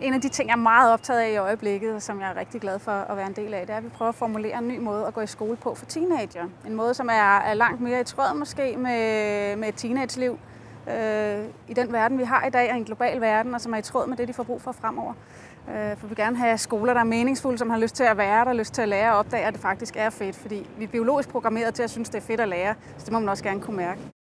En af de ting, jeg er meget optaget af i øjeblikket, og som jeg er rigtig glad for at være en del af, det er, at vi prøver at formulere en ny måde at gå i skole på for teenager. En måde, som er langt mere i tråd måske med et teenageliv i den verden, vi har i dag, og en global verden, og som er i tråd med det, de får brug for fremover. For vi vil gerne have skoler, der er meningsfulde, som har lyst til at være der, lyst til at lære og opdage, at det faktisk er fedt, fordi vi er biologisk programmeret til at synes, det er fedt at lære, så det må man også gerne kunne mærke.